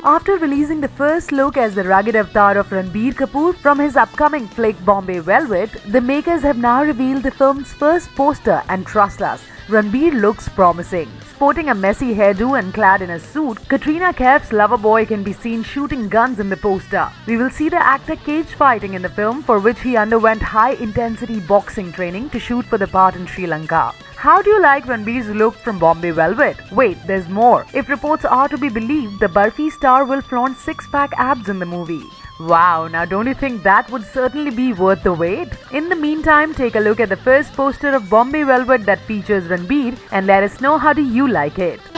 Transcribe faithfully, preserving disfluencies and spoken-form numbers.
After releasing the first look as the rugged avatar of Ranbir Kapoor from his upcoming flick Bombay Velvet, the makers have now revealed the film's first poster, and trust us, Ranbir looks promising. Sporting a messy hairdo and clad in a suit, Katrina Kaif's lover boy can be seen shooting guns in the poster. We will see the actor cage fighting in the film, for which he underwent high-intensity boxing training to shoot for the part in Sri Lanka. How do you like Ranbir's look from Bombay Velvet? Wait, there's more. If reports are to be believed, the Barfi star will flaunt six-pack abs in the movie. Wow, now don't you think that would certainly be worth the wait? In the meantime, take a look at the first poster of Bombay Velvet that features Ranbir and let us know how do you like it.